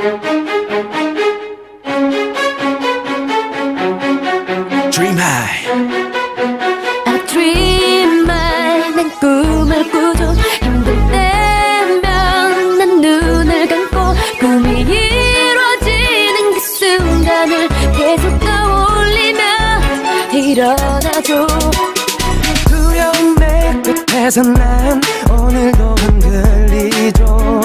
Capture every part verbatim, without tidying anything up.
Dream high. I dream high. 난 꿈을 꾸죠. 힘들 때면 난 눈을 감고 꿈이 이루어지는 그 순간을 계속 떠올리며 일어나죠. 두려움의 끝에서 난 오늘도 흔들리죠.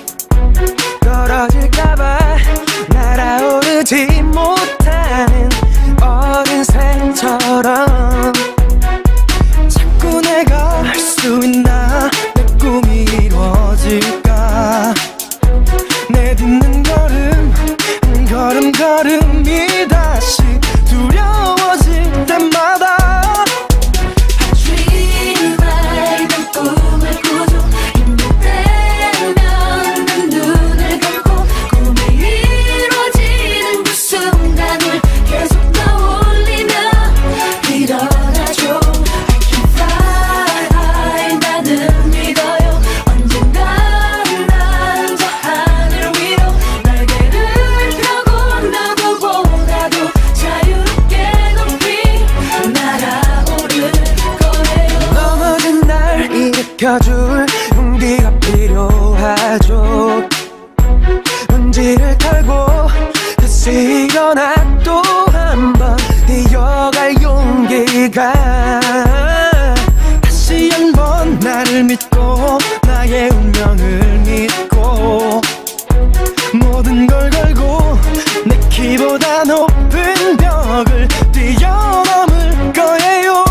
떨어질까봐 날아오르지 못하는 어린 새처럼 자꾸 내가 할 수 있나, 내 꿈이 이루어질까. 내딛는 걸음 한 걸음 걸음이 다시 두려워질 때마다 줄 용기가 필요하죠. 먼지를 털고 다시 일어나 또 한 번 뛰어갈 용기가, 다시 한 번 나를 믿고 나의 운명을 믿고 모든 걸 걸고 내 키보다 높은 벽을 뛰어넘을 거예요.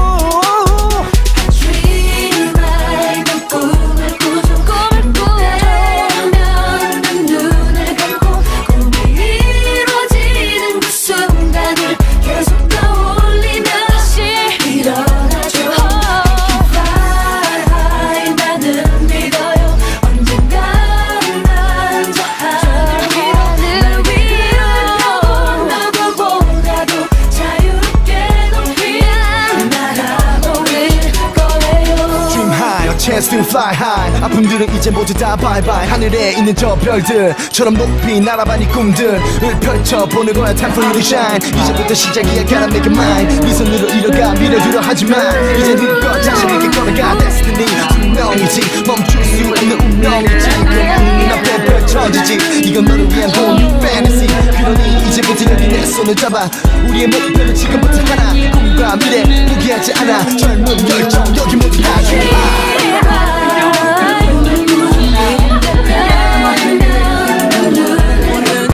Chance to fly high. 아픔들은 이제 모두 다 bye bye. 하늘에 있는 저 별들처럼 높이 날아봐 네 꿈들을 펼쳐보는 거야. Time for you to shine. 이제부터 시작이야. Gotta make it mine. 네 손으로 이뤄가 밀어두려 하지만 이제 누구 자신에게 걸어가. Destiny 분명이지 멈출 수 없는 운명이지. 그 눈앞에 펼쳐지지. 이건 너를 위한 whole new fantasy. 그러니 이제부터 여기 내 손을 잡아. 우리의 목표는 지금부터 하나. 꿈과 미래 포기하지 않아. 젊은 열정 여기 모두 다 Dream high.